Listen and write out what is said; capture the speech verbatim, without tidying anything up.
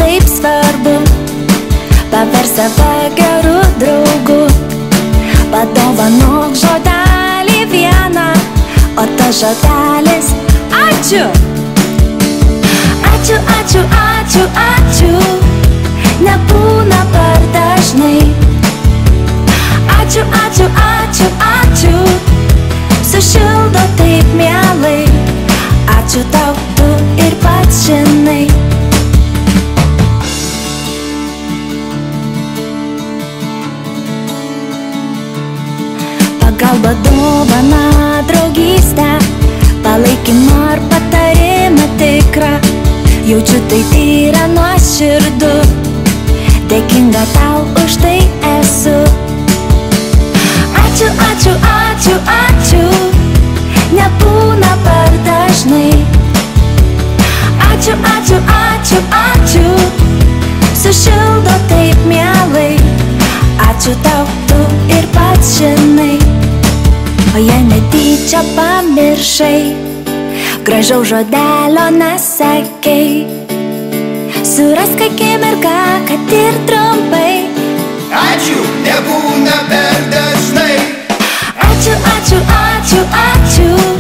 taip svarbu, paversk save geru draugu. Padovanok žodelį vieną, o tas žodelis ačiū. Ačiū, ačiū, ačiū, ačiū, nebūna per dažnai. Ačiū, ačiū, ačiū, ačiū, sušildo taip mielai. Ačiū tau, tu ir pats žinai. Pagalba, dovana, draugystę, palaikymą ar patarimą tikrą. Jaučiu tai tyra nuoširdu, dėkinga tau už tai esu. Ačiū, ačiū, ačiū, ačiū, nebūna per dažnai. Ačiū, ačiū, ačiū, ačiū, sušildo taip mielai. Ačiū tau, tu ir pats žinai. O jei netyčia pamiršai, gražaus žodelio nesakei, surask akimirką, kad ir trumpai. Ačiū, nebūna per dažnai. Ačiū, ačiū, ačiū, ačiū,